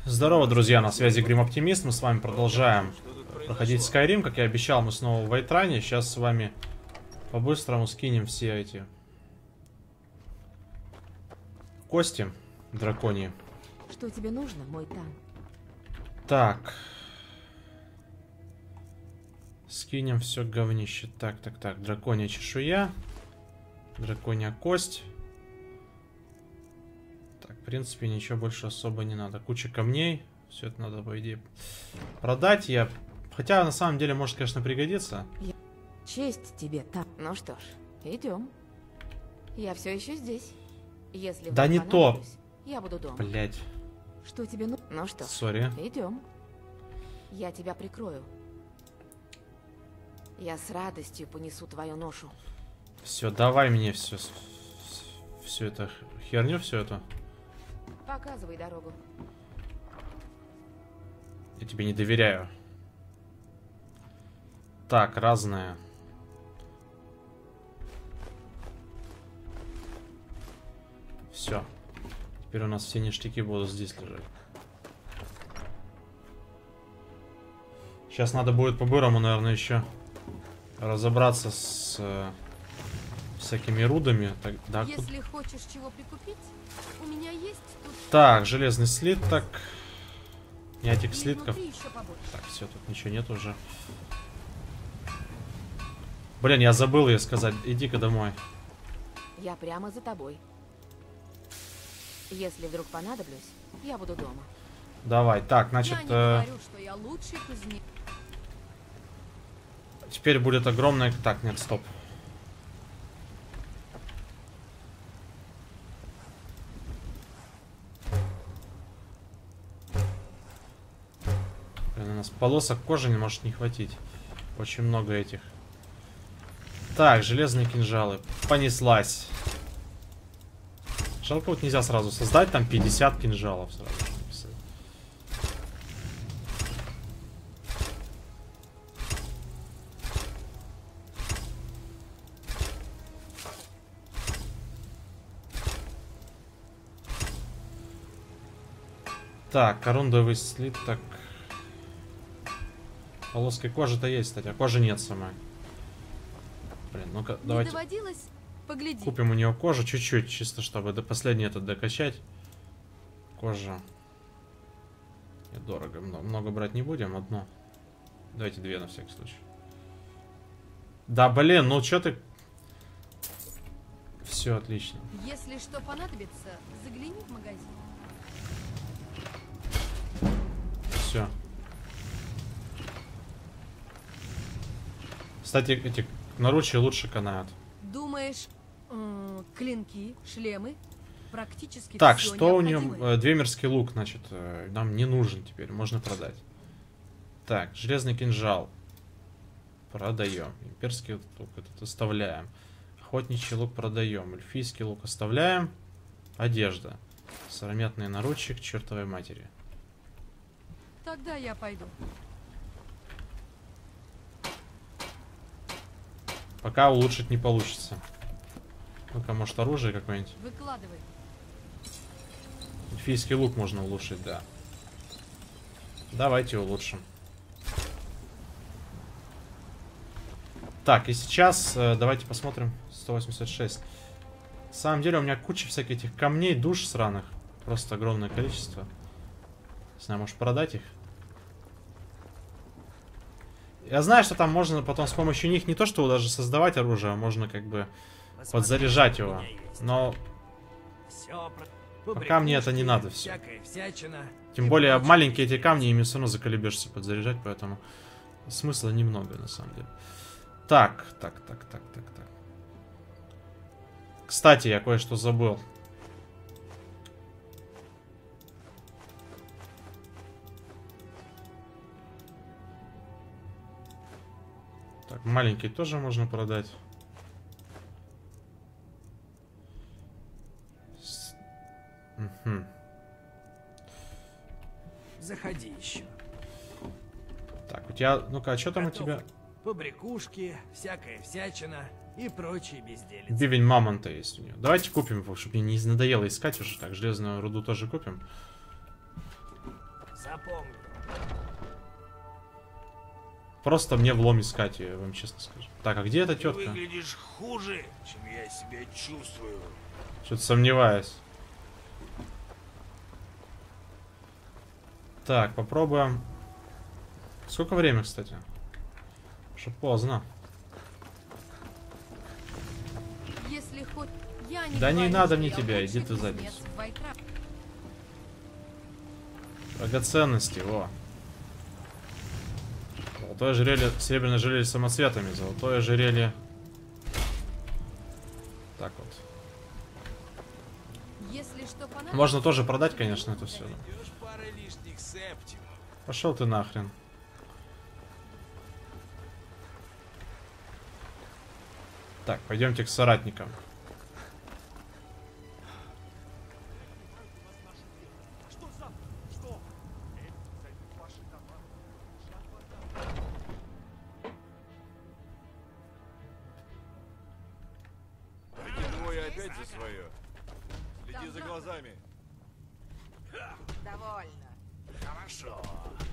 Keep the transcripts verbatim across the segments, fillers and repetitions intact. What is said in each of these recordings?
Здорово, друзья, на связи Грим Оптимист. Мы с вами продолжаем проходить Skyrim. Как я обещал, мы снова в Вайтране. Сейчас с вами по-быстрому скинем все эти кости драконьи. Что тебе нужно, мой Тан? Так. Скинем все говнище. Так, так, так. Драконья чешуя. Драконья кость. В принципе, ничего больше особо не надо. Куча камней. Все это надо, по идее, продать. Я... Хотя, на самом деле, может, конечно, пригодится. Честь тебе, Тан. Ну что ж, идем. Я все еще здесь. Если да не то. Я буду дома. Блять. Что тебе нужно? Ну что ж, сори. Идем. Я тебя прикрою. Я с радостью понесу твою ношу. Все, давай мне все, все это херню, все это. Показывай дорогу. Я тебе не доверяю. Так, разное. Все. Теперь у нас все ништяки будут здесь лежать. Сейчас надо будет по-бырому, наверное, еще разобраться с э, всякими рудами. Так, да, если тут... хочешь чего прикупить, у меня есть тут... Так, железный слиток. Ятик слитков. Так, все, тут ничего нет уже. Блин, я забыл ей сказать. Иди-ка домой. Я прямо за тобой. Если вдруг понадоблюсь, я буду дома. Давай, так, значит... Я не э... говорю, что я лучший кузнец. Теперь будет огромное... Так, нет, стоп. Блин, у нас полосок кожи не может не хватить. Очень много этих. Так, железные кинжалы. Понеслась. Жалко, вот нельзя сразу создать там пятьдесят кинжалов сразу. Так, корундовый слиток. Полоской кожи-то есть, кстати, а кожи нет самой. Блин, ну-ка, давайте купим у нее кожу чуть-чуть, чисто чтобы до последней этот докачать. Кожа. Дорого, много, много брать не будем, одну. Давайте две на всякий случай. Да, блин, ну что ты... Все отлично. Если что понадобится, загляни в магазин. Все. Кстати, эти наручи лучше канают. Думаешь, э, клинки, шлемы, практически. Так, что у нее? Двемерский лук, значит, нам не нужен теперь, можно продать. Так, железный кинжал. Продаем. Имперский лук этот оставляем. Охотничий лук продаем. Эльфийский лук оставляем. Одежда. Сыромятный наручи к чертовой матери. Тогда я пойду. Пока улучшить не получится. Ну-ка, может, оружие какое-нибудь? Выкладывай. Эльфийский лук можно улучшить, да. Давайте улучшим. Так, и сейчас э, давайте посмотрим. сто восемьдесят шесть. На самом деле у меня куча всяких этих камней, душ сраных. Просто огромное количество. Не знаю, может продать их? Я знаю, что там можно потом с помощью них не то, что даже создавать оружие, а можно как бы подзаряжать его. Но пока мне это не надо все. Тем более маленькие эти камни, ими все равно заколебешься подзаряжать, поэтому смысла немного на самом деле. Так, так, так, так, так, так. Кстати, я кое-что забыл. Так, маленький тоже можно продать. С... Угу. Заходи еще. Так, у тебя... Ну-ка, а что там Готов. У тебя? Побрякушки, всякая всячина и прочие безделицы. Бивень мамонта есть у нее. Давайте купим его, чтобы мне не надоело искать уже. Так, железную руду тоже купим. Запомни. Просто мне влом искать ее, я вам честно скажу. Так, а где эта Ты тетка? выглядишь хуже, чем я себя чувствую. Что-то сомневаюсь. Так, попробуем. Сколько время, кстати? Что поздно. Если хоть я не Да не говорю, надо что мне я тебя, лучший иди ты в кузнец задницу. в Вайтра- Драгоценности, во. Золотое ожерелье, серебряное ожерелье с самоцветами, золотое ожерелье. Так вот. Если что понадобится, Можно тоже продать, конечно, это все. Идешь парой лишних септимов. Пошел ты нахрен. Так, пойдемте к соратникам. Эти двое опять за свое. Следи за глазами. довольно. Хорошо.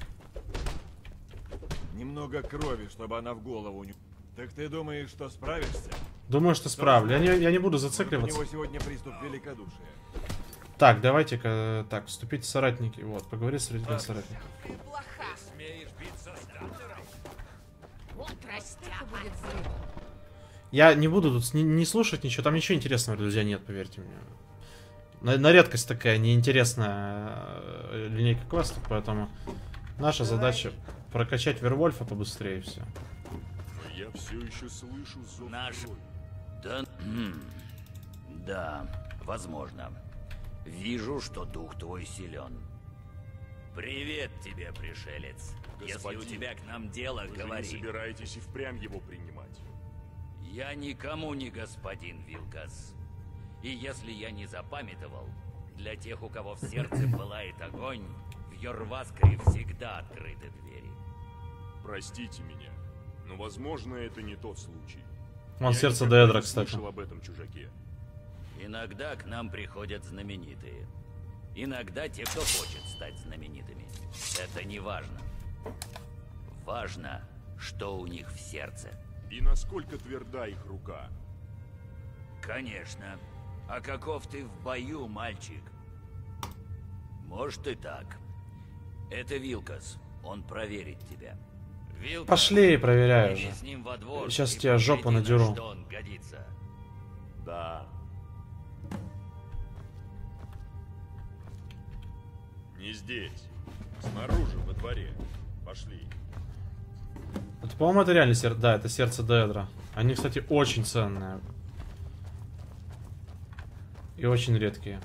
Немного крови, чтобы она в голову не... Так ты думаешь, что справишься? Думаю, что справлю. Я не, я не буду У зацикливаться. него сегодня приступ великодушия. Так, давайте-ка, так, вступить в соратники. Вот, поговори с родителями соратников. Ты плоха. Смеешь биться с Гантером? Вот растяпа. Будет взрыв. Я не буду тут не, не слушать ничего, там ничего интересного, друзья, нет, поверьте мне. На, на редкость такая неинтересная э, линейка квестов, поэтому наша задача прокачать Вервольфа побыстрее и все. Но я все еще слышу зов Наш- крови. Да, хм, да, возможно. Вижу, что дух твой силен. Привет тебе, пришелец. Если Господин, у тебя к нам дело, Вы же не говори. собираетесь и впрямь его принимать. Я никому не господин, Вилкас. И если я не запамятовал, для тех, у кого в сердце пылает огонь, в Йорваскаре всегда открыты двери. Простите меня, но возможно это не тот случай. Вон Я сердце никогда Деэдра, не кстати. слышал об этом чужаке. Иногда к нам приходят знаменитые. Иногда те, кто хочет стать знаменитыми. Это не важно. Важно, что у них в сердце. И насколько тверда их рука. Конечно. А каков ты в бою, мальчик? Может и так. Это Вилкас. Он проверит тебя. Вилкас, Пошли, проверяю иди уже. с ним во двор Сейчас и тебе жопу погляди, на надеру. что он годится. Да. Не здесь. Снаружи, во дворе. Пошли. Это, по-моему, это реально сердце. Да, это сердце Деэдра. Они, кстати, очень ценные. И очень редкие.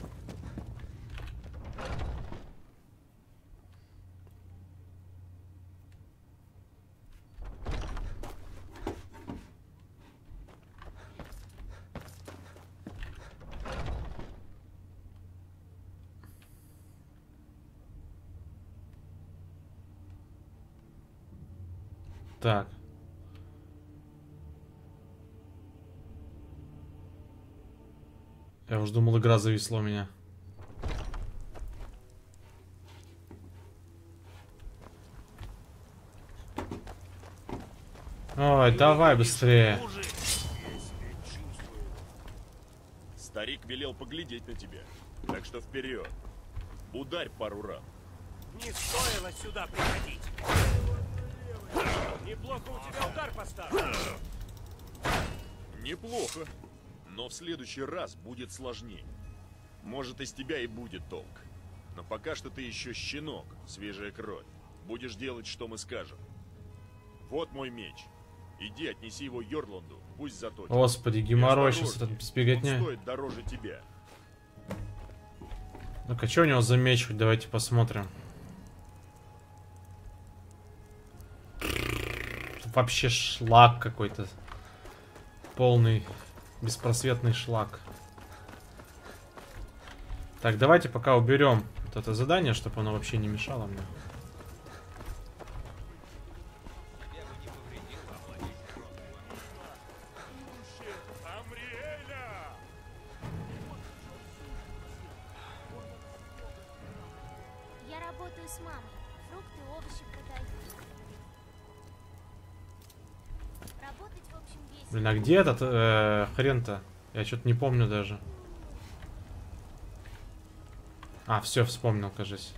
Так. Я уж думал, игра зависла у меня. Ой, давай быстрее. Хуже. Я себя чувствую. Старик велел поглядеть на тебя. Так что вперед. Ударь пару раз. Не стоило сюда приходить. Неплохо у тебя удар поставлен. Неплохо. Но в следующий раз будет сложнее. Может, из тебя и будет толк. Но пока что ты еще щенок, свежая кровь. Будешь делать, что мы скажем. Вот мой меч. Иди, отнеси его Йорланду, пусть заточит. Господи, И геморрой сейчас осторожнее, этот беготня. он стоит дороже тебя. Ну-ка, что у него за меч? Хоть давайте посмотрим. Тут вообще шлак какой-то. Полный, беспросветный шлак. Так, давайте пока уберем вот это задание, чтобы оно вообще не мешало мне. Я Я работаю с мамой. Фрукты, овощи продаю. Работать, в общем, весело. Блин, а где этот э, хрен-то? Я что-то не помню даже. А, все, вспомнил, кажется.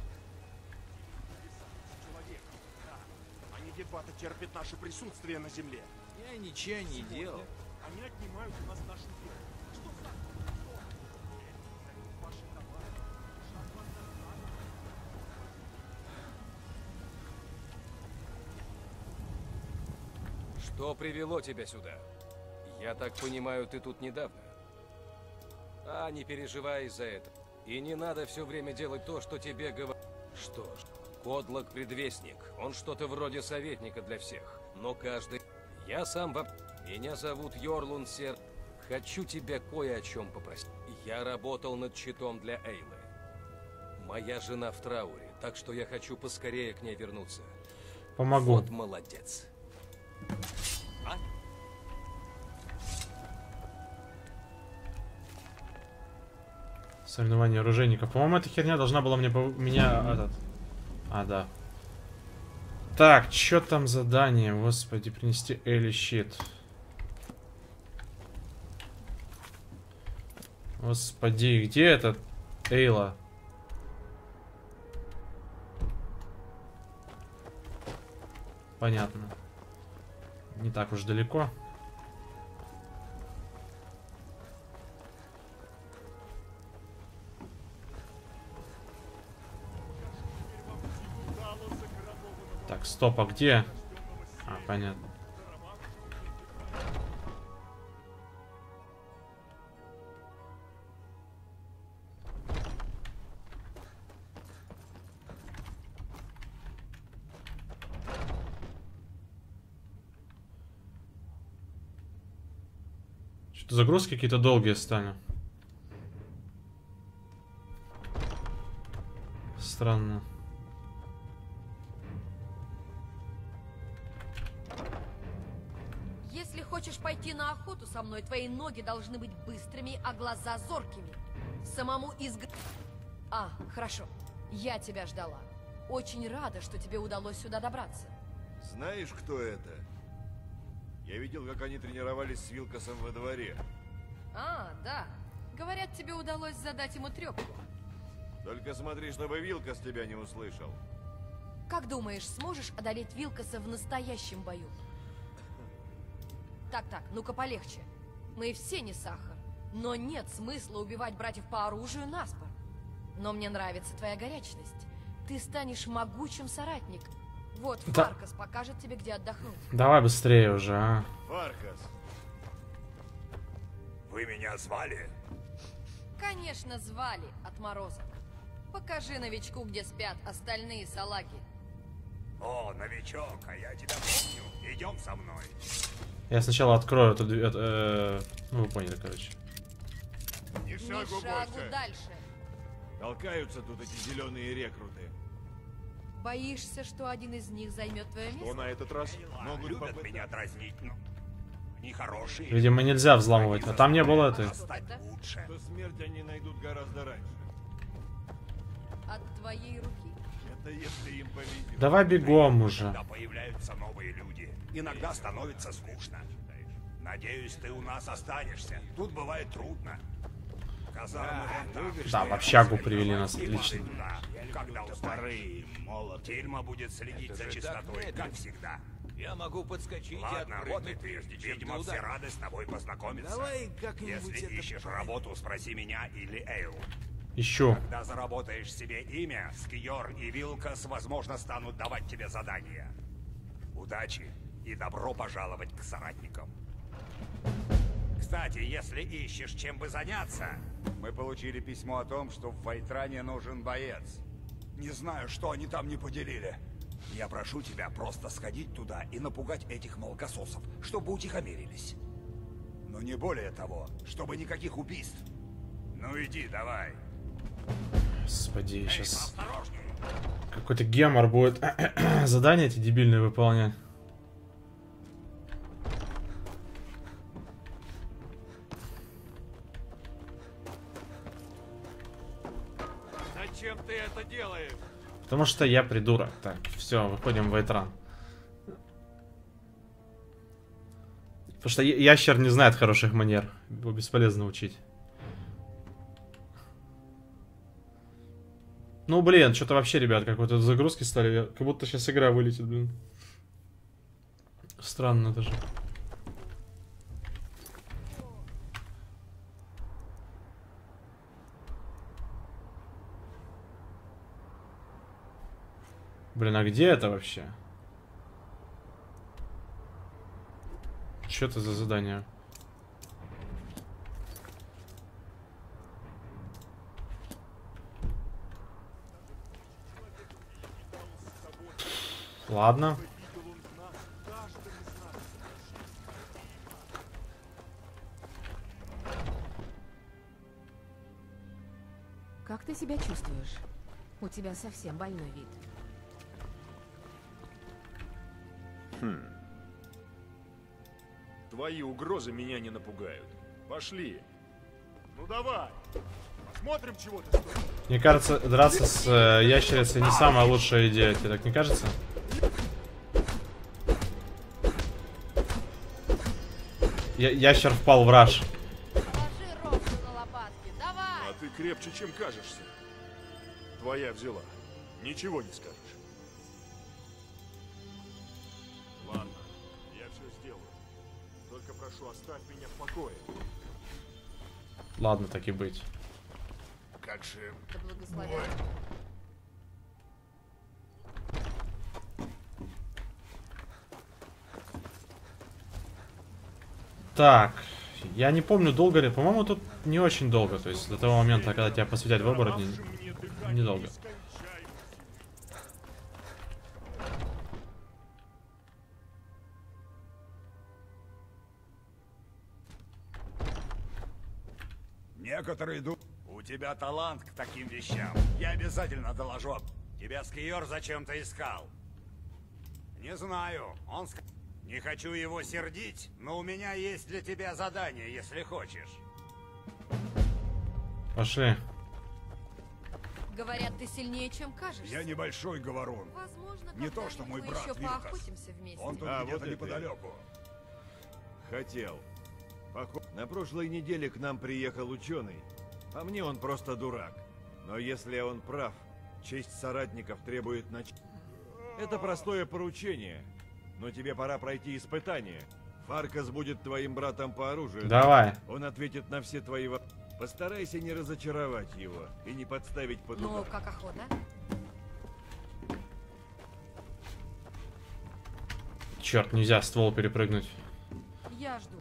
Они дебаты терпят наше присутствие на земле. Я ничего не делал. Они отнимают у нас нашу веру. Что за... Ваши товары. Что привело тебя сюда? Я так понимаю, ты тут недавно? А, не переживай из-за этого. И не надо все время делать то, что тебе говорят. Что ж, Кодлок предвестник. Он что-то вроде советника для всех. Но каждый... Я сам во... Меня зовут Йорлун Сер. Хочу тебя кое о чем попросить. Я работал над щитом для Эйлы. Моя жена в трауре, так что я хочу поскорее к ней вернуться. Помогу. Вот молодец. А? Соревнование оружейников. По-моему, эта херня должна была мне... Меня... Этот... А, да. Так, что там задание? Господи, принести Элли щит. Господи, где этот Эйла? Понятно. Не так уж далеко. Так, стоп, а где? А, понятно. Что-то загрузки какие-то долгие стали. Странно. Если хочешь пойти на охоту со мной, твои ноги должны быть быстрыми, а глаза зоркими. Самому изг... А, хорошо. Я тебя ждала. Очень рада, что тебе удалось сюда добраться. Знаешь, кто это? Я видел, как они тренировались с Вилкасом во дворе. А, да. Говорят, тебе удалось задать ему трепку. Только смотри, чтобы Вилкас тебя не услышал. Как думаешь, сможешь одолеть Вилкаса в настоящем бою? Так-так, ну-ка полегче. Мы все не сахар. Но нет смысла убивать братьев по оружию наспор. Но мне нравится твоя горячность. Ты станешь могучим соратником. Вот, Да. Фаркас покажет тебе, где отдохнуть. Давай быстрее уже, а. Фаркас. Вы меня звали? Конечно, звали отморозок. Покажи новичку, где спят остальные салаги. О, новичок, а я тебя помню. Идем со мной. Я сначала открою эту дверь. Э, ну, вы поняли, короче. Ни Ни шагу шагу больше. дальше. Толкаются тут эти зеленые рекруты. Боишься, что один из них займет твое Что место? на этот раз? А, Могут любят попытаться. меня дразнить, но они хорошие. Видимо, нельзя взламывать. А там не было этой. Надо стать лучше. Что смерть они найдут гораздо раньше. От твоей руки. Это если им повезет. Давай бегом уже. Когда появляются новые люди, иногда становится скучно. Надеюсь, ты у нас останешься. Тут бывает трудно. Казармы вон там. Да, в общагу привели нас, И отлично. падай туда, когда устанешь. Тельма будет следить за чистотой, как всегда. Я могу подскочить Ладно, и вот и отпрыгнуть, ты. прежде чем Видимо, ты все ударишь. рады с тобой познакомиться. Давай как-нибудь Если это ищешь поговорим. работу, спроси меня или Эйл. Ищу. Когда заработаешь себе имя, Скиор и Вилкас, возможно, станут давать тебе задания. Удачи и добро пожаловать к соратникам. Кстати, если ищешь, чем бы заняться... Мы получили письмо о том, что в Вайтране нужен боец. Не знаю, что они там не поделили. Я прошу тебя просто сходить туда и напугать этих молокососов, чтобы утихомирились. Но не более того, чтобы никаких убийств. Ну иди, давай. Господи, сейчас Осторожней. какой-то гемор будет задания эти дебильные выполнять. Зачем ты это делаешь? Потому что я придурок. Так, все, выходим в Вайтран. Потому что ящер не знает хороших манер. Его бесполезно учить. Ну, блин, что-то вообще, ребят, какой-то загрузки стали. Как будто сейчас игра вылетит, блин. Странно даже. Блин, а где это вообще? Что это за задание? Ладно. Как ты себя чувствуешь? У тебя совсем больной вид. Хм. Твои угрозы меня не напугают. Пошли. Ну давай. Посмотрим, чего ты стоишь. Мне кажется, драться с э, ящерицей не самая лучшая идея. Тебе так не кажется? Я ящер впал в раж. А ты крепче, чем кажешься. Твоя взяла. Ничего не скажешь. Ладно, я все сделаю. Только прошу, оставь меня в покое. Ладно, так и быть. Как же... Да благословен. Так, я не помню, долго ли. По-моему, тут не очень долго. То есть до того момента, когда тебя посвятят в оборотни, недолго. Некоторые думают, у тебя талант к таким вещам. Я обязательно доложу. Тебя Скиор зачем-то искал. Не знаю, он ск... Не хочу его сердить, но у меня есть для тебя задание, если хочешь. Пошли. Говорят, ты сильнее, чем кажешься. Я небольшой говорун. Возможно, Не то, что мой мы брат еще Вилкас. поохотимся вместе. Он тут А, где-то вот это неподалеку. Хотел. Похо- На прошлой неделе к нам приехал ученый. А мне он просто дурак. Но если он прав, честь соратников требует нач... Это простое поручение. Но тебе пора пройти испытание. Фаркас будет твоим братом по оружию. Давай. Он ответит на все твои вопросы. Постарайся не разочаровать его и не подставить под Ну, удар. как охота? Черт, нельзя ствол перепрыгнуть. Я жду.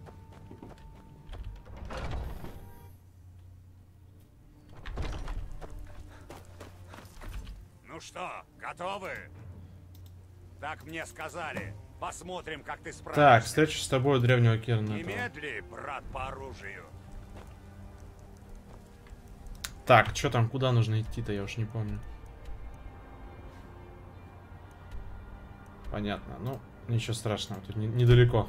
Ну что, готовы? Так мне сказали. Посмотрим, как ты справишься. Так, встреча с тобой у древнего Кирна. Немедли, брат по оружию. Так, что там, куда нужно идти-то, я уж не помню. Понятно, ну, ничего страшного, тут не, недалеко.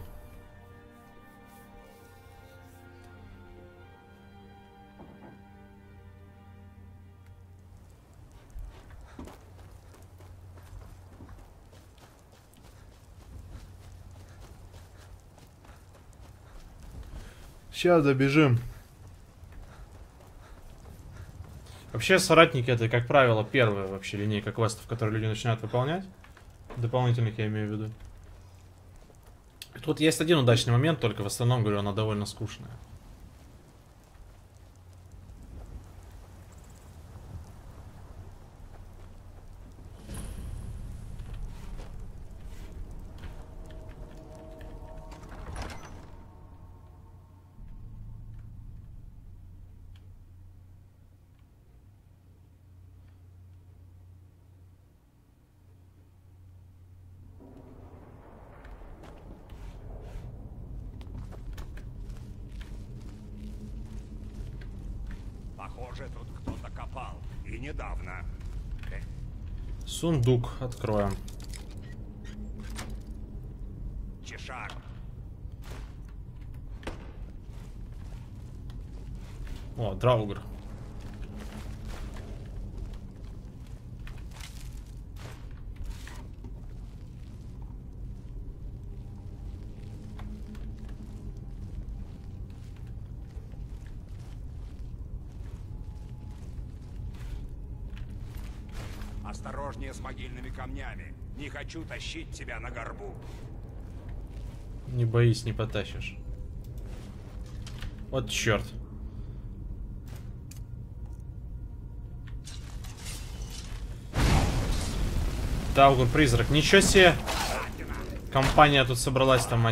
Сейчас добежим. Вообще, соратники это, как правило, первая вообще линейка квестов, которые люди начинают выполнять. Дополнительных я имею в виду. Тут есть один удачный момент, только в остальном, говорю, она довольно скучная. Похоже, тут кто-то копал. И недавно. Сундук откроем. Чешар. О, Драугр. Осторожнее с могильными камнями. Не хочу тащить тебя на горбу. Не боись, не потащишь. Вот черт. Таугур, призрак. Ничего себе. Компания тут собралась там.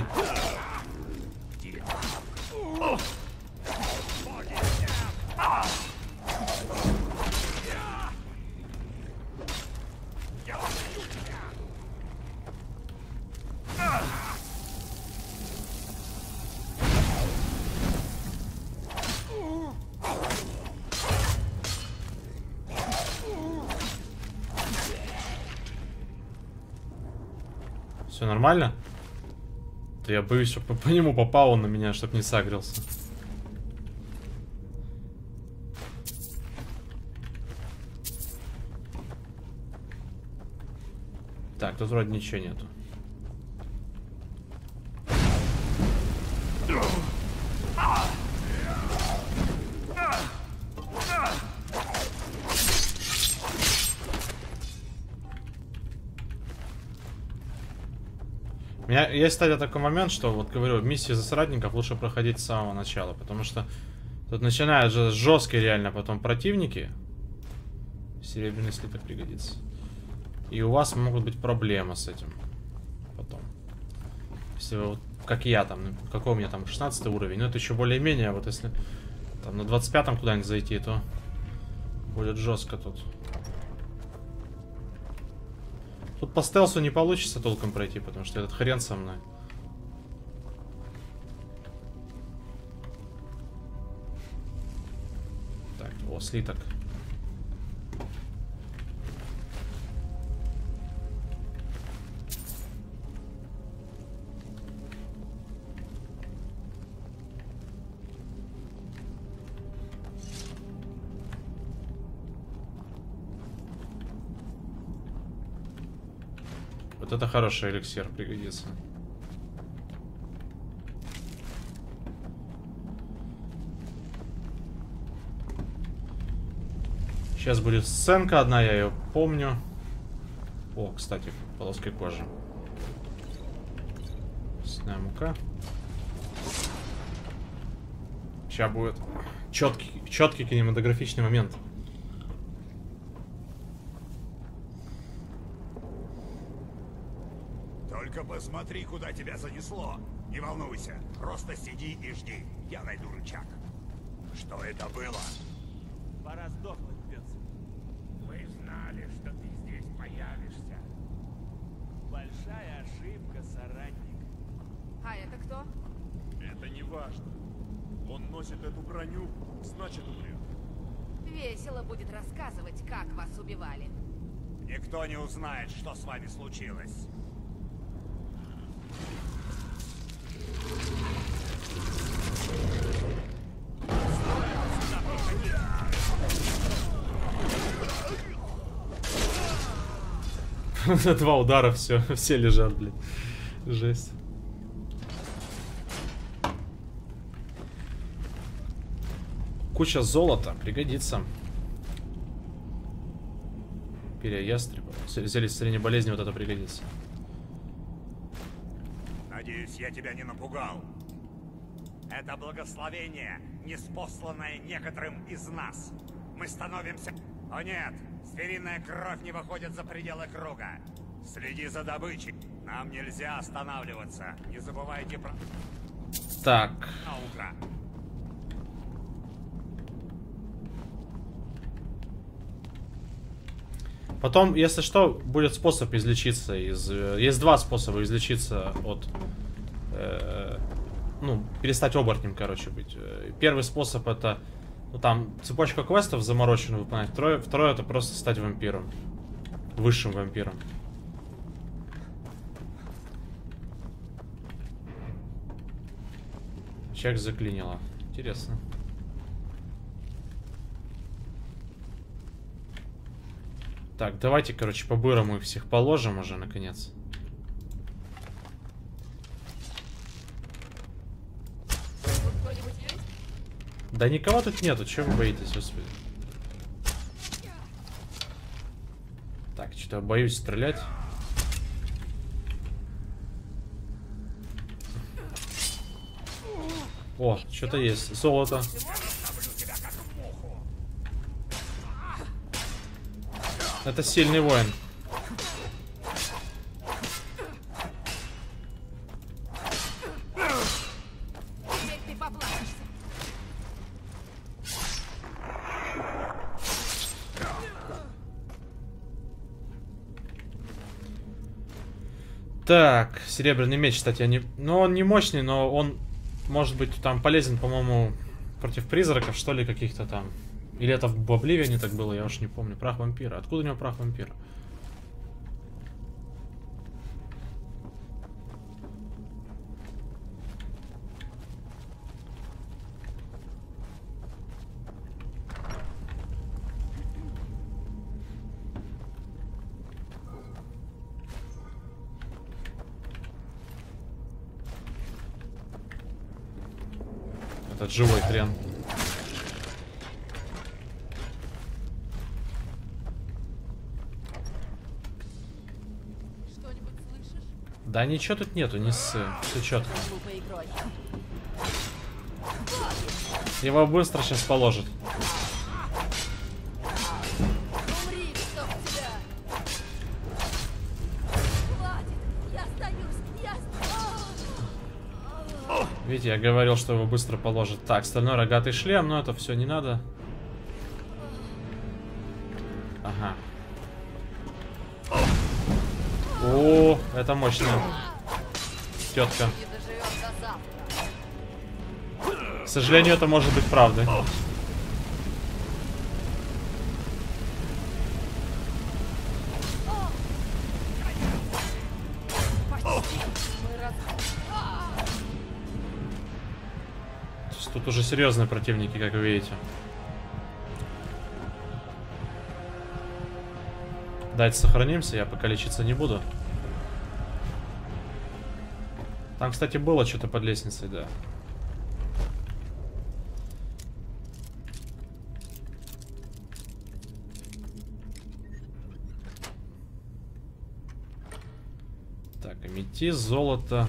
Все нормально? То я боюсь, чтобы по нему попал он на меня, чтобы не сагрился. Так, тут вроде ничего нету. У меня есть, кстати, такой момент, что, вот говорю, миссии за соратников лучше проходить с самого начала, потому что тут начинают же жесткие реально потом противники. Серебряный слиток пригодится. И у вас могут быть проблемы с этим потом. Если вы, вот, как я там, какой у меня там, шестнадцатый уровень, но это еще более-менее, вот если там на двадцать пятом куда-нибудь зайти, то будет жестко тут. Тут по стелсу не получится толком пройти, потому что этот хрен со мной. Так, о, слиток. Вот это хороший эликсир, пригодится. Сейчас будет сценка одна, я ее помню. О, кстати, полоской кожи. Мясная мука. Сейчас будет четкий, четкий кинематографичный момент. Только посмотри, куда тебя занесло. Не волнуйся, просто сиди и жди. Я найду рычаг. Что это было? Пора сдохнуть, пес. Мы знали, что ты здесь появишься. Большая ошибка, соратник. А это кто? Это не важно. Он носит эту броню, значит умрет. Весело будет рассказывать, как вас убивали. Никто не узнает, что с вами случилось. Два удара, все, все лежат, блин. Жесть. Куча золота, пригодится. Перья ястреба. Зелье исцеления болезни, вот это пригодится. Надеюсь, я тебя не напугал. Это благословение, ниспосланное некоторым из нас. Мы становимся... О нет, звериная кровь не выходит за пределы круга. Следи за добычей. Нам нельзя останавливаться. Не забывайте про... Так. Наука. Потом, если что, будет способ излечиться из... Есть два способа излечиться от... Э, ну, перестать оборотнем, короче, быть. Первый способ это... Ну, там цепочка квестов замороченную выполнять. Второе, второе это просто стать вампиром. Высшим вампиром. Человек заклинило. Интересно. Так, давайте, короче, по-бырому их всех положим уже, наконец. Да никого тут нету, чего вы боитесь, господи. Так, что-то боюсь стрелять. О, что-то есть. Золото. Это сильный воин. Теперь ты поплачешься. Так, серебряный меч, кстати, я не... Ну, он не мощный, но он может быть там полезен, по-моему, против призраков, что ли, каких-то там. Или это в Обливионе так было, я уж не помню. Прах вампира. Откуда у него прах вампира? Этот живой хрен. Что-нибудь слышишь? Да ничего тут нету, не ссы. Все четко. Глупой игрой. Его быстро сейчас положат. Умри, чтоб тебя! Хватит! Я остаюсь! Я остаюсь! Видите, я говорил, что его быстро положат. Так, стальной рогатый шлем, но это все не надо. Ага. О, это мощно. Тетка. Не доживем до завтра. К сожалению, это может быть правдой. Тут уже серьезные противники, как вы видите. Давайте сохранимся, я пока лечиться не буду. Там, кстати, было что-то под лестницей, да. Так, аметист, золото.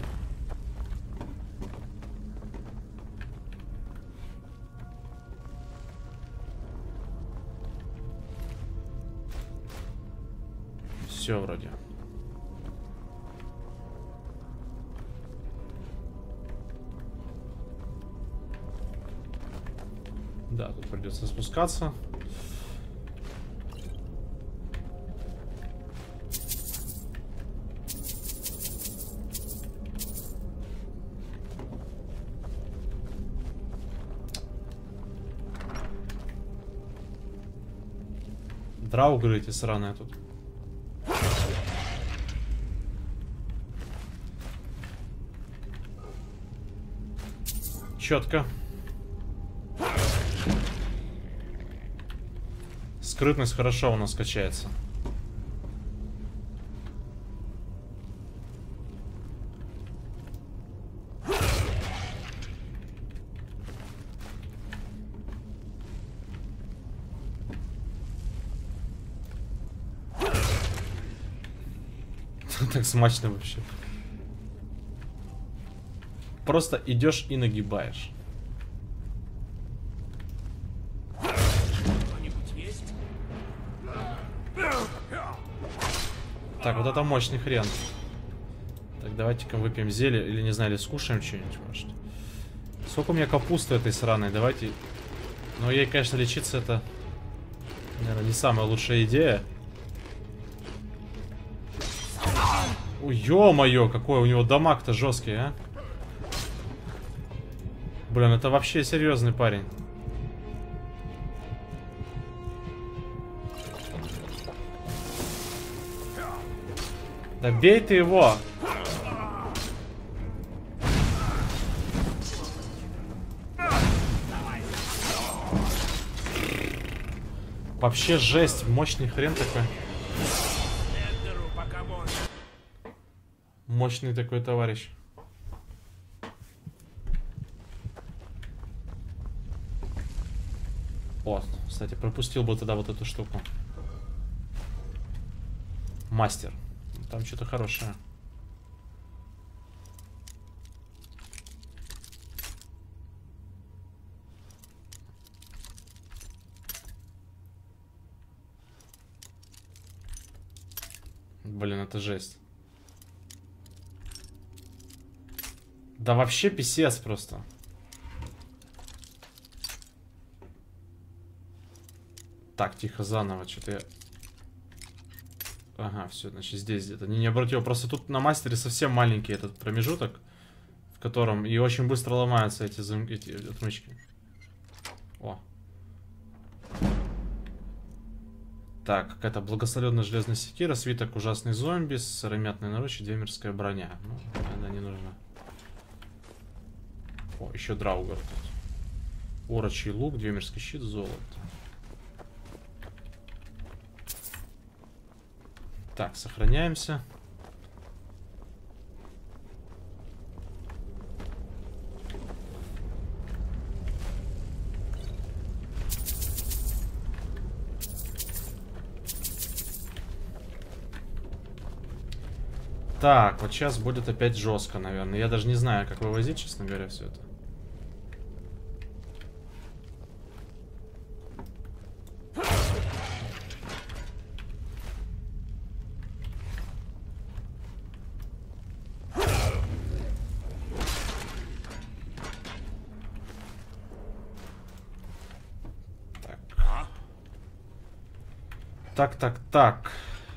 Все вроде. Да, тут придется спускаться. Драугры эти сраные тут. Четко. Скрытность хорошо у нас качается. Так смачно вообще. Просто идешь и нагибаешь. Так, вот это мощный хрен. Так, давайте-ка выпьем зелье. Или, не знаю, или скушаем что-нибудь, может. Сколько у меня капусты этой сраной. Давайте... Ну, ей, конечно, лечиться это... Наверное, не самая лучшая идея. Ой, ё-моё, какой у него дамаг-то жесткий, а. Блин, это вообще серьезный парень. Да бей ты его! Вообще жесть, мощный хрен такой. Мощный такой товарищ. О, кстати, пропустил бы тогда вот эту штуку. Мастер. Там что-то хорошее. Блин, это жесть. Да вообще писец просто. Так, тихо, заново, что-то я... Ага, все, значит, здесь где-то. Не, не обратил, просто тут на мастере совсем маленький этот промежуток, в котором и очень быстро ломаются эти, зам... эти отмычки. О. Так, какая-то благословенная железная секира, свиток ужасный зомби, сыромятное наручье, двемерская броня. Ну, она не нужна. О, еще драугар тут. Орочий лук, двемерский щит, золото. Так, сохраняемся. Так, вот сейчас будет опять жестко, наверное. Я даже не знаю, как вывозить, честно говоря, все это. Так, так, так.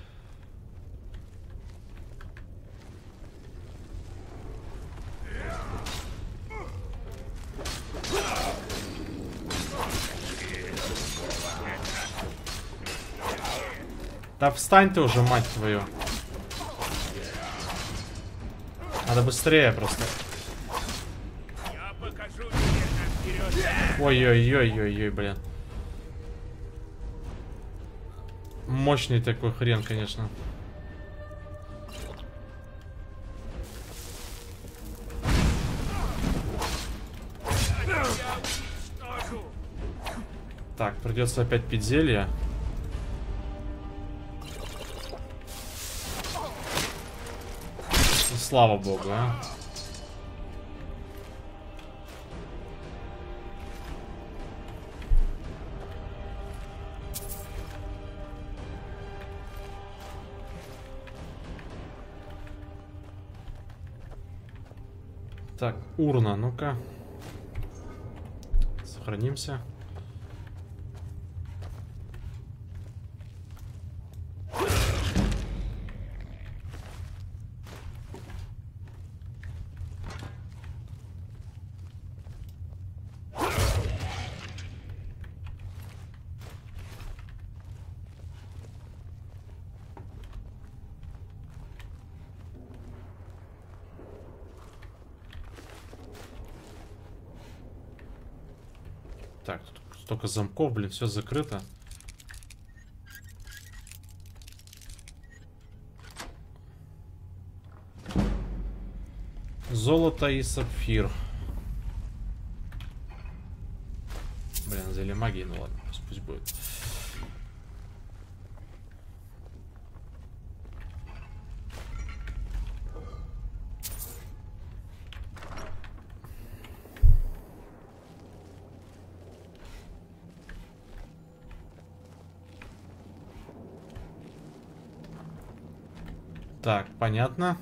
Да встань ты уже, мать твою. Надо быстрее просто. Ой-ой-ой-ой-ой, блин. Мощный такой хрен, конечно. Так, придется опять пить зелье. Ну, слава богу, а. Так, урна, ну-ка. Сохранимся. Так, тут столько замков, блин, все закрыто. Золото и сапфир. Блин, зелье магии, ну ладно, пусть, пусть будет. Так, понятно.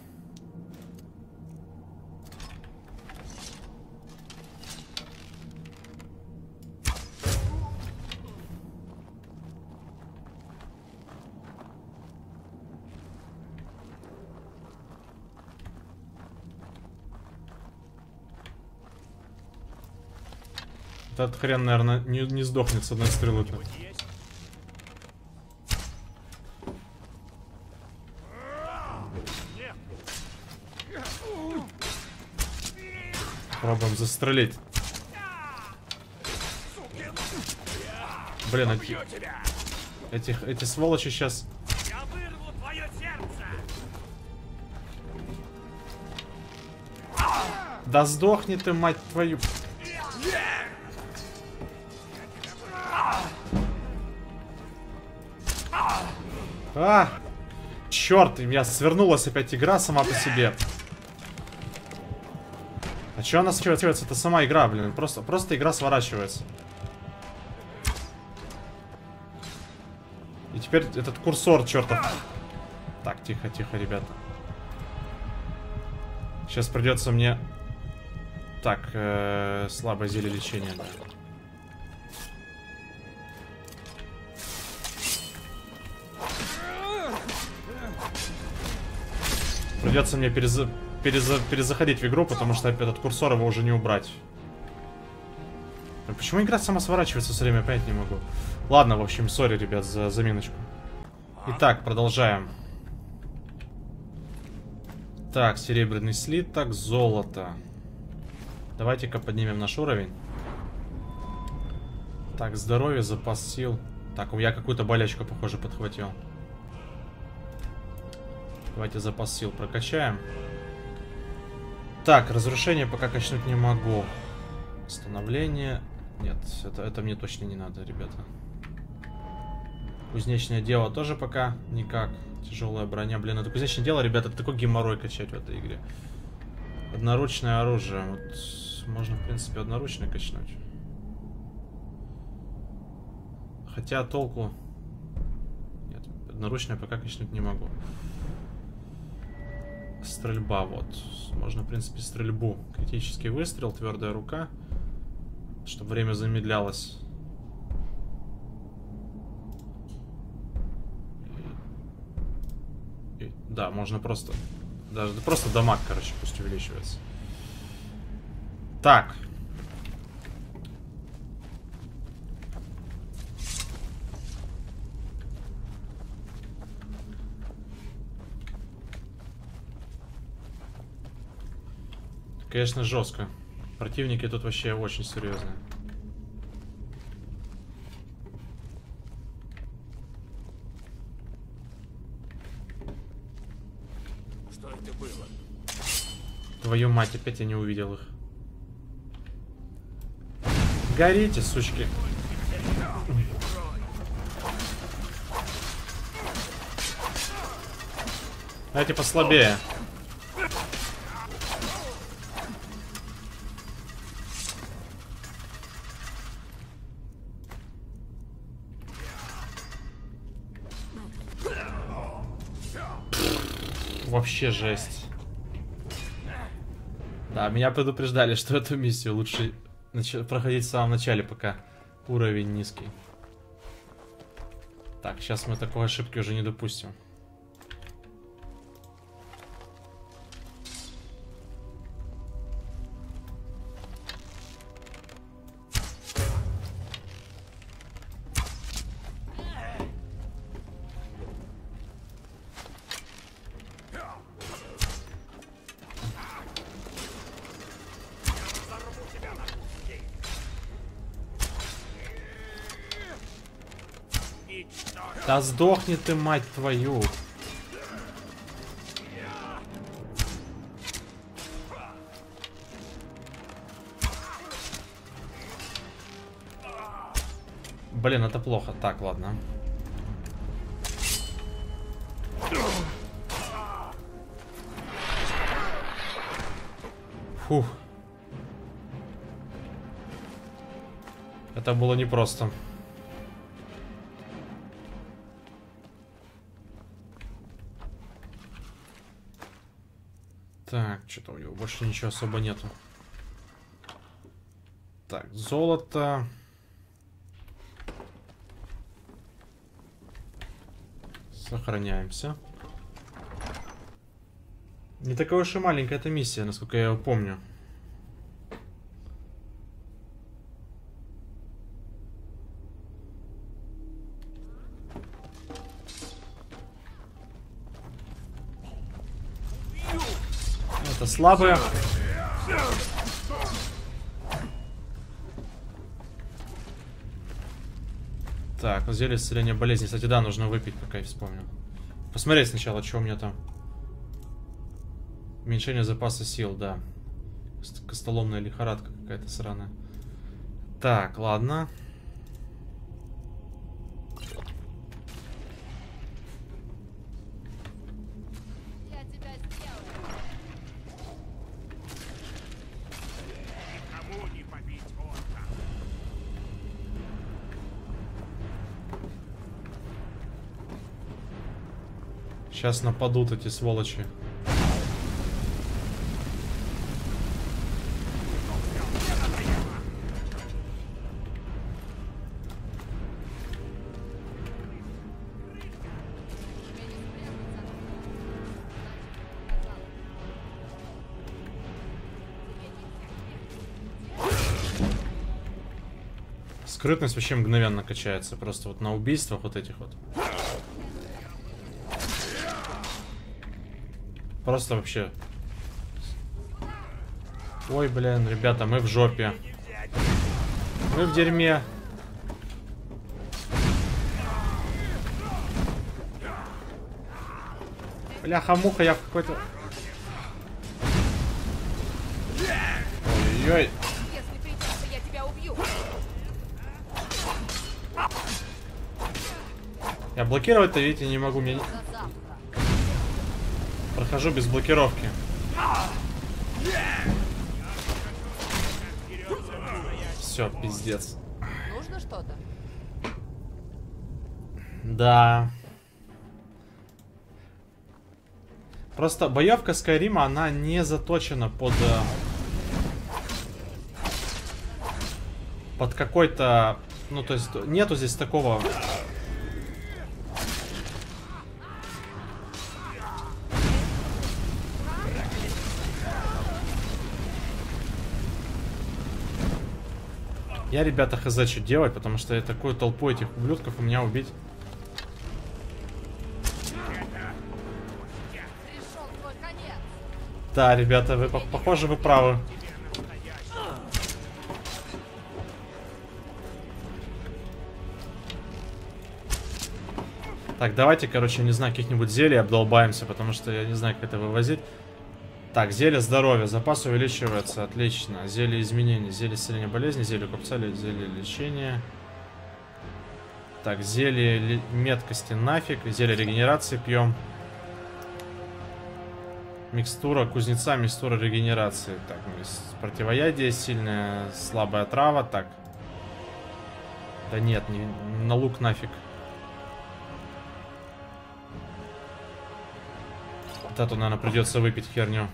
Этот хрен, наверное, не, не сдохнет с одной стрелы-то. Пробуем застрелить. Блин, эти, этих, эти сволочи сейчас... Да сдохни ты, мать твою. А! Черт, у меня свернулась опять игра сама по себе. А че она сворачивается? Это сама игра, блин. Просто, просто игра сворачивается. И теперь этот курсор, чертов. Так, тихо, тихо, ребята. Сейчас придется мне... Так, э -э, слабое зелье лечения, да. Придется мне переза... Переза... перезаходить в игру, потому что этот курсор его уже не убрать. А почему игра сама сворачивается все время, понять не могу. Ладно, в общем, сори, ребят, за заминочку. Итак, продолжаем. Так, серебряный слиток, золото. Давайте-ка поднимем наш уровень. Так, здоровье, запас сил. Так, у меня какую-то болячку, похоже, подхватил. Давайте запас сил прокачаем. Так, разрушение пока качнуть не могу. Восстановление. Нет, это, это мне точно не надо, ребята. Кузнечное дело тоже пока никак. Тяжелая броня. Блин, это кузнечное дело, ребята, это такой геморрой качать в этой игре. Одноручное оружие. Вот можно, в принципе, одноручное качнуть. Хотя толку... Нет, одноручное пока качнуть не могу. Стрельба, вот. Можно, в принципе, стрельбу. Критический выстрел, твердая рука. Чтобы время замедлялось. И, и, да, можно просто... Даже просто дамаг, короче, пусть увеличивается. Так. Конечно, жестко. Противники тут вообще очень серьезные. Что это было? Твою мать, опять я не увидел их. Горите, сучки. Давайте послабее. Вообще жесть. Да, меня предупреждали, что эту миссию лучше проходить в самом начале, пока уровень низкий. Так, сейчас мы такой ошибки уже не допустим. Да сдохни ты, мать твою. Блин, это плохо. Так, ладно. Фух. Это было непросто. Так, что-то у него больше ничего особо нету. Так, золото. Сохраняемся. Не такая уж и маленькая эта миссия, насколько я ее помню. Это слабые. Так, ну зелье исцеления болезни. Кстати, да, нужно выпить, пока я вспомнил. Посмотреть сначала, что у меня там. Уменьшение запаса сил, да. Костоломная лихорадка какая-то сраная. Так, ладно. Сейчас нападут эти сволочи. Скрытность вообще мгновенно качается. Просто вот на убийствах вот этих вот. Просто вообще. Ой, блин, ребята, мы в жопе. Мы в дерьме. Бляха-муха, я в какой-то... Ой-ой-ой. Если придется, я тебя убью. Я блокировать-то, видите, не могу. Мне... Прохожу без блокировки. Все, пиздец. Нужно что-то? Да. Просто боевка Скайрима, она не заточена под... Под какой-то... Ну, то есть, нету здесь такого... Я, ребята, хз, что делать, потому что я такую толпу этих ублюдков у меня убить. Да, ребята, вы похоже, вы правы. Так, давайте, короче, не знаю, каких-нибудь зелий обдолбаемся, потому что я не знаю, как это вывозить. Так, зелье здоровья. Запас увеличивается. Отлично. Зелье изменений. Зелье исцеления болезни. Зелье купца. Зелье лечения. Так, зелье меткости нафиг. Зелье регенерации пьем. Микстура кузнеца. Микстура регенерации. Так, противоядие сильная. Слабая трава. Так. Да нет, не, на лук нафиг. Вот эту, наверное, придется выпить херню.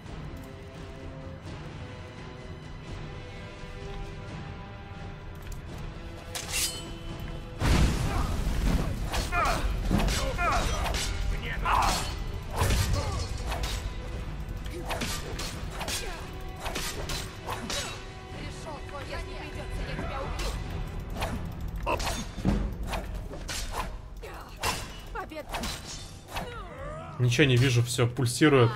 Ничего не вижу, все пульсирует.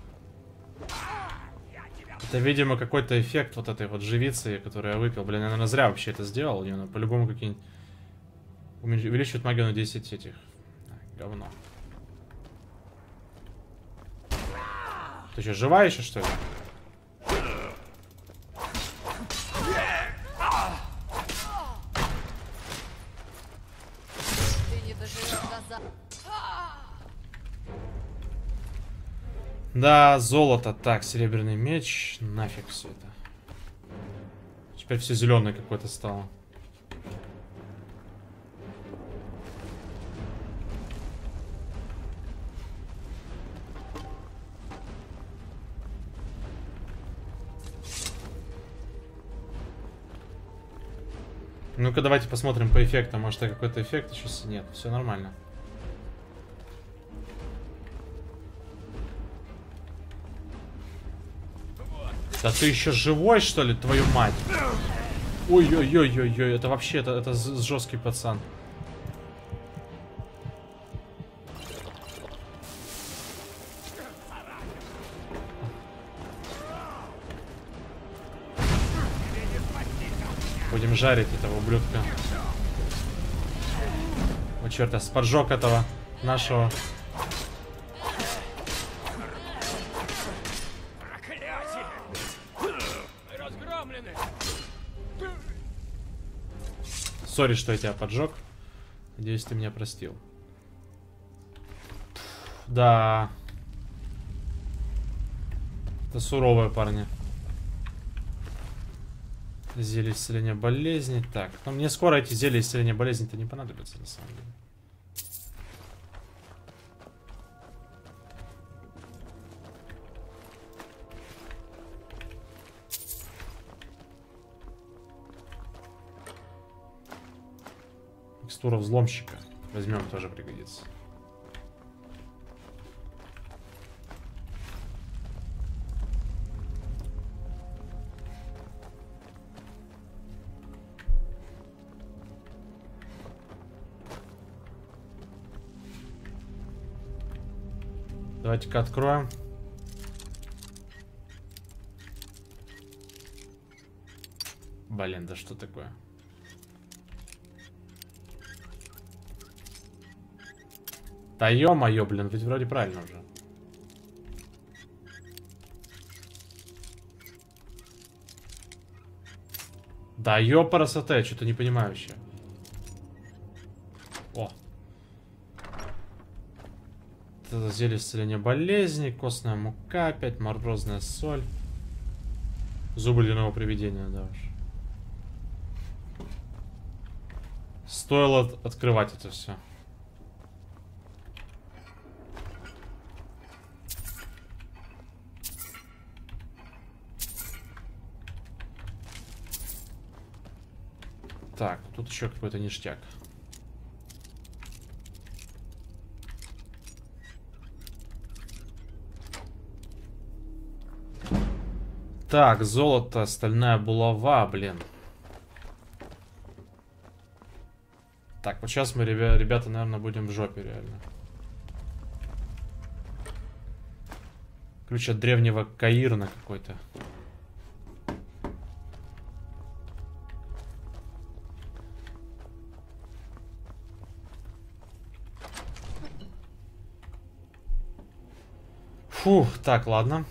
Это, видимо, какой-то эффект вот этой вот живицы, которую я выпил. Блин, я, наверное, зря вообще это сделал. Я, по-любому, какие-нибудь... Увеличивает магию на десять этих. Говно. Ты что, жива еще, что ли? Ты не доживешь до завтра. Да, золото. Так, серебряный меч. Нафиг все это. Теперь все зеленое какое-то стало. Ну-ка, давайте посмотрим по эффектам. Может, какой-то эффект еще нет. Все нормально. Да ты еще живой, что ли, твою мать? Ой-ой-ой-ой-ой, это вообще, это, это жесткий пацан. Будем жарить этого ублюдка. О, черт, я поджег этого нашего. Сори, что я тебя поджег. Надеюсь, ты меня простил. Да. Это суровые парни. Зелье исцеления болезни. Так, но мне скоро эти зелья исцеления болезни-то не понадобятся, на самом деле. Микстура взломщика. Возьмем, тоже пригодится. Давайте-ка откроем. Блин, да что такое? Да ё-моё, блин, ведь вроде правильно уже. Да ёпарасоте, я что-то не понимаю вообще. О. Это зелье исцеления болезней, костная мука, опять морозная соль. Зубы ледяного привидения, да уж. Стоило от открывать это все. Так, тут еще какой-то ништяк. Так, золото, стальная булава, блин. Так, вот сейчас мы, ребя ребята, наверное, будем в жопе, реально. Ключ от древнего Каирна какой-то. Фух, так, ладно.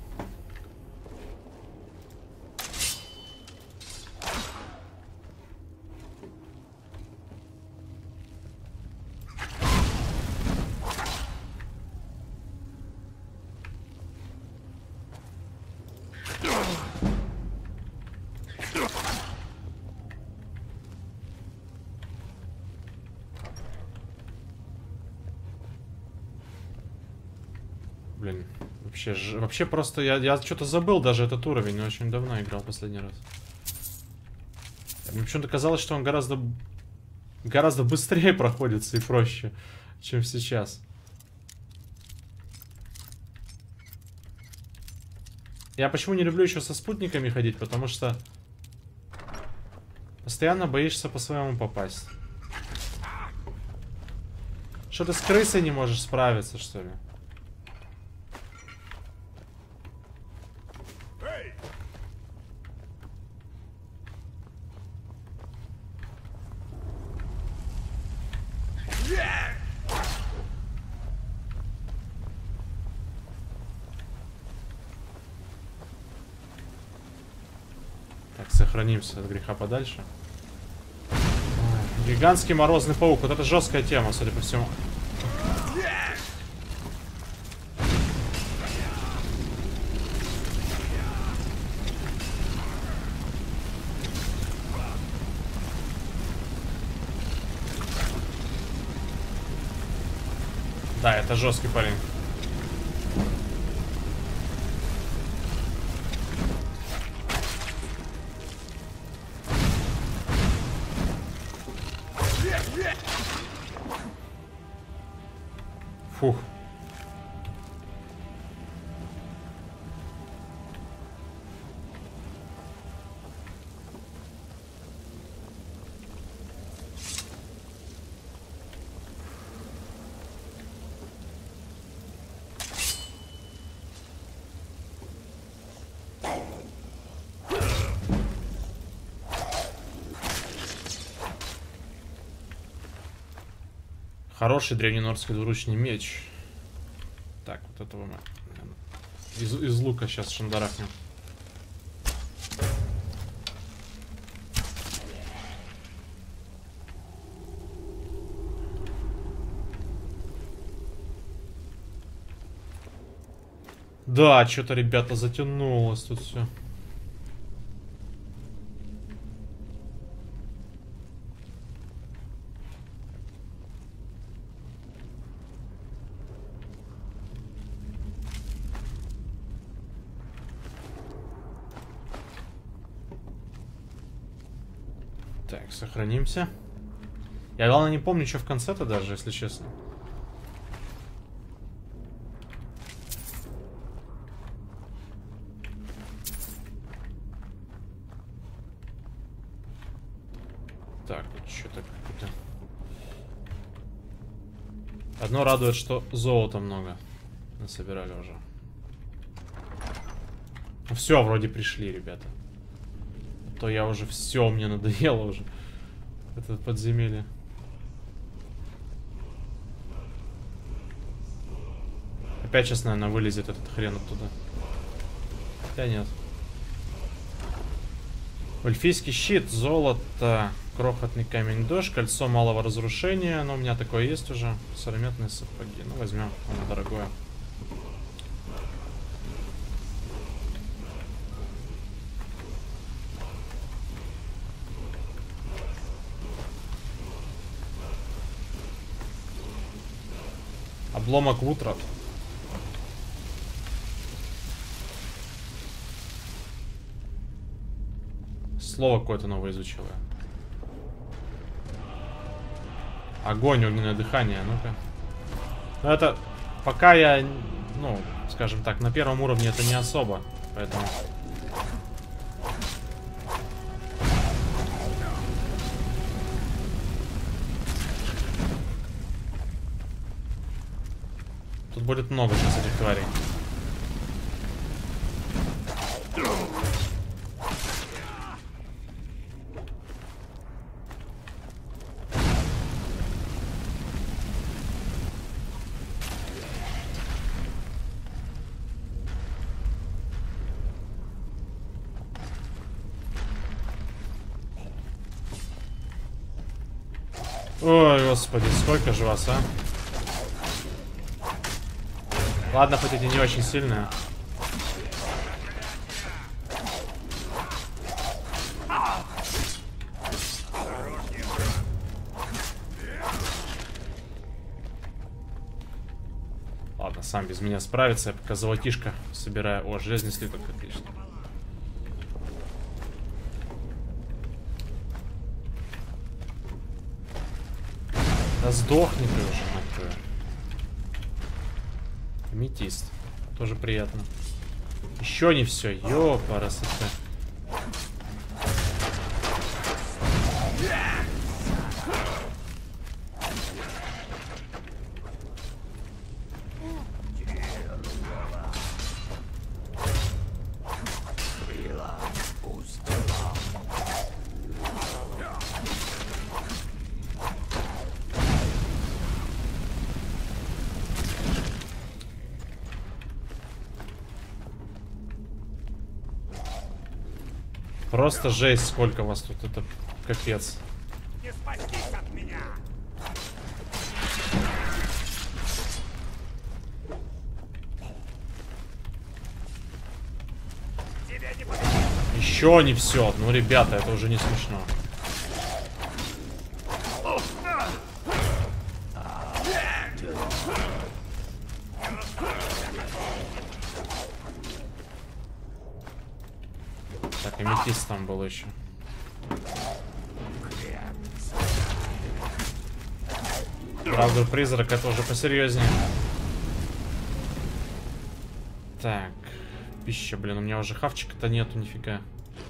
Блин, вообще, вообще просто я, я что-то забыл даже этот уровень, но очень давно играл последний раз. Мне почему-то казалось, что он гораздо, гораздо быстрее проходится и проще, чем сейчас. Я почему не люблю еще со спутниками ходить, потому что постоянно боишься по-своему попасть. Что ты с крысой не можешь справиться, что ли? Так, сохранимся от греха подальше. Ой, гигантский морозный паук. Вот это жесткая тема, судя по всему. Да, это жесткий парень. Фух. Хороший древненорский двуручный меч. Так, вот этого мы из, из лука сейчас шандарахнем. Да, что-то, ребята, затянулось тут все. Так, сохранимся. Я, главное, не помню, что в конце-то даже, если честно. Так, что-то какое-то... Одно радует, что золота много. Насобирали уже. Ну все, вроде пришли, ребята. А то я уже все, мне надоело уже. Это подземелье. Опять сейчас, наверное, вылезет этот хрен оттуда. Хотя нет. Эльфийский щит, золото, крохотный камень дождь, кольцо малого разрушения. Но у меня такое есть уже. Сыромятные сапоги. Ну, возьмем, оно дорогое. Обломок утра. Слово какое-то новое изучила. Огонь, огненное дыхание, ну-ка. Ну это, пока я, ну, скажем так, на первом уровне это не особо, поэтому... Тут будет много сейчас этих тварей. Ой, господи, сколько же вас, а? Ладно, хоть эти не очень сильные. Ладно, сам без меня справится. Я пока золотишко собираю. О, железный слиток, отлично. Да сдохни ты уже, мать твою. Аметист. Тоже приятно. Еще не все. Ёпарасоте. Просто жесть, сколько вас тут, это капец. Не спастись от меня! Еще не все. Ну, ребята, это уже не смешно. Так, аметист там был еще. Правда, призрак это уже посерьезнее. Так, пища, блин, у меня уже хавчика-то нету, нифига.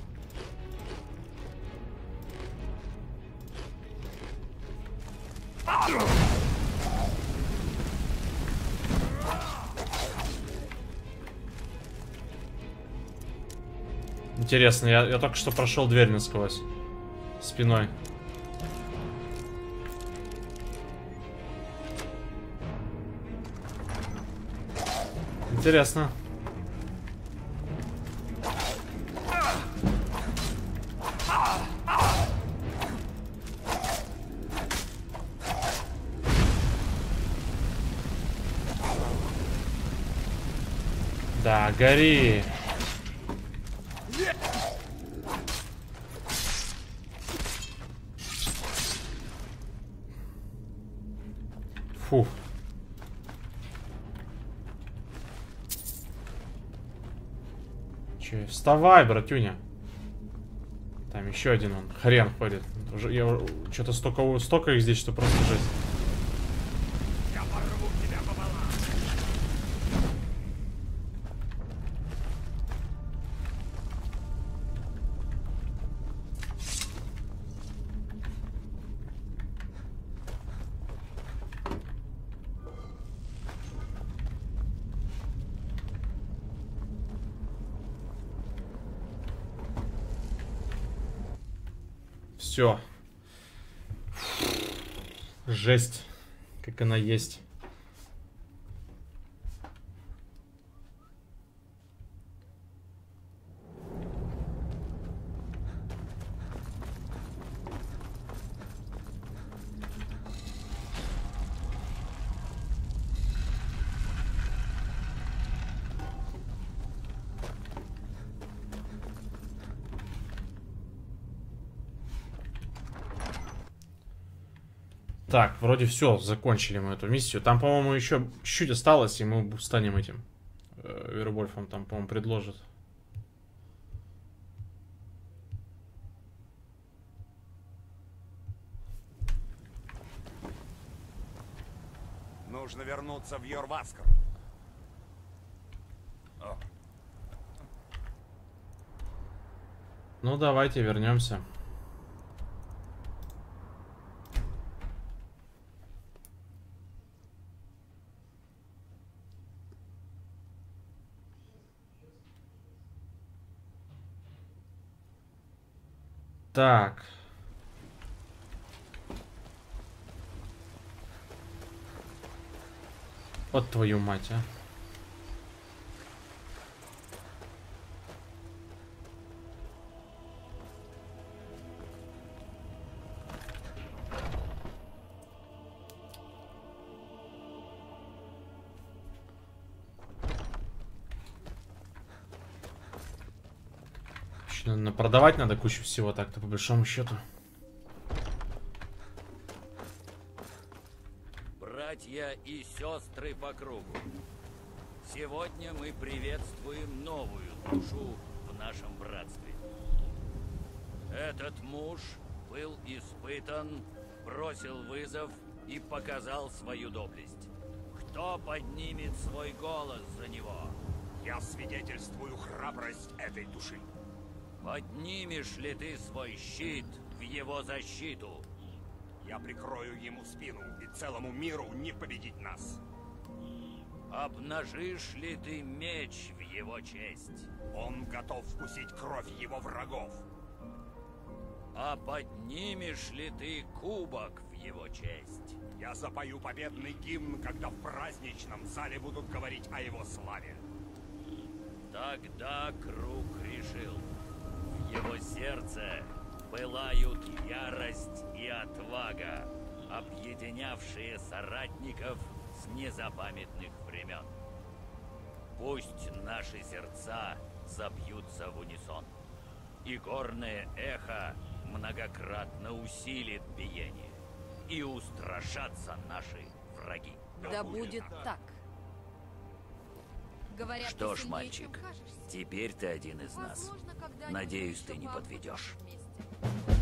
Интересно, я, я только что прошел дверь насквозь. Спиной. Интересно. Да, гори. Фу. Че, вставай, братюня. Там еще один он, хрен ходит. Уже я что-то столько, столько их здесь, что просто жесть. Я порву тебя пополам. Все. Жесть, как она есть. Так, вроде все, закончили мы эту миссию. Там, по-моему, еще чуть-чуть осталось, и мы станем этим э, Вервольфом, там, по-моему, предложат. Нужно вернуться в Йорваскар. Ну, давайте вернемся. Так. Вот твою мать, а. Наверное, продавать надо кучу всего так-то, по большому счету. Братья и сестры по кругу, сегодня мы приветствуем новую душу в нашем братстве. Этот муж был испытан, бросил вызов и показал свою доблесть. Кто поднимет свой голос за него? Я свидетельствую храбрость этой души. Поднимешь ли ты свой щит в его защиту? Я прикрою ему спину, и целому миру не победить нас. Обнажишь ли ты меч в его честь? Он готов вкусить кровь его врагов. А поднимешь ли ты кубок в его честь? Я запою победный гимн, когда в праздничном зале будут говорить о его славе. Тогда круг решил. В его сердце пылают ярость и отвага, объединявшие соратников с незапамятных времен. Пусть наши сердца забьются в унисон, и горное эхо многократно усилит биение, и устрашатся наши враги. Да будет так. Говорят, Что ты ж, сильнее, мальчик, чем кажешься. теперь ты один из нас. Возможно, когда-нибудь Надеюсь, еще ты не подведешь. вместе.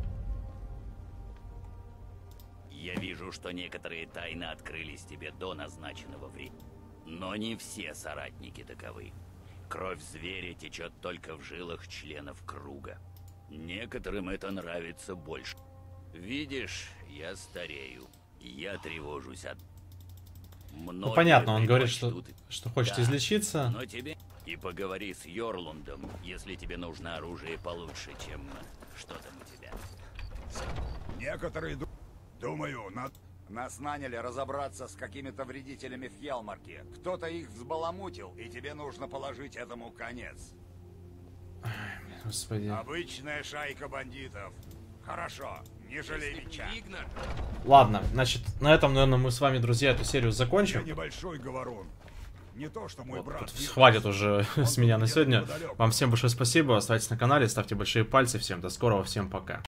Я вижу, что некоторые тайны открылись тебе до назначенного времени. Но не все соратники таковы. Кровь зверя течет только в жилах членов круга. Некоторым это нравится больше. Видишь, я старею. Я тревожусь от... Ну, понятно, он говорит, что, что хочет Да, излечиться. Но тебе... И поговори с Йорлундом, если тебе нужно оружие получше, чем что там у тебя. Некоторые ду... думаю, над... Нас наняли разобраться с какими-то вредителями в Хьялмарке. Кто-то их взбаламутил, и тебе нужно положить этому конец. Господи. Обычная шайка бандитов. Хорошо, не жалей меча. Ладно, значит, на этом, наверное, мы с вами, друзья, эту серию Я закончим. небольшой говорун. Не то, что мой Вот, брат... тут хватит уже с меня на сегодня. Вам всем большое спасибо. Оставайтесь на канале, ставьте большие пальцы. Всем до скорого, всем пока.